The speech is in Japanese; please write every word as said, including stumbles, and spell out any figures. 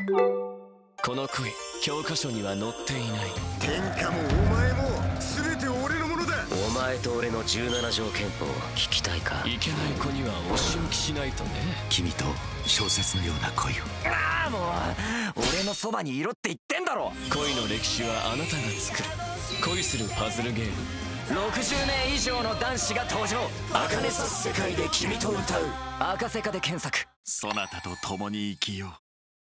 この恋、教科書には載っていない。 天下もお前も全て俺のものだ。 お前と俺のじゅうなな条憲法を聞きたいか。 いけない子にはお仕置きしないとね。 君と小説のような恋を。 ああもう俺のそばにいろって言ってんだろ。 恋の歴史はあなたが作る。恋するパズルゲーム。 ろくじゅうめい以上の男子が登場。 茜さす世界で君と歌う。 赤セカで検索。 そなたと共に生きよう。